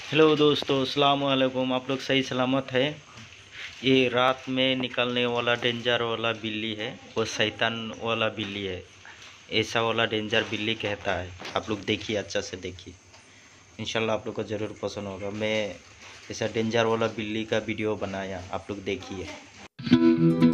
Hello दोस्तों, अस्सलाम वालेकुम। आप लोग सही सलामत है। ये रात में निकलने वाला डेंजर वाला बिल्ली है, वो शैतान वाला बिल्ली है। ऐसा वाला डेंजर बिल्ली कहता है। आप लोग देखिए, अच्छा से देखिए, इंशाल्लाह आप लोग को ज़रूर पसंद होगा। मैं ऐसा डेंजर वाला बिल्ली का वीडियो बनाया, आप लोग देखिए।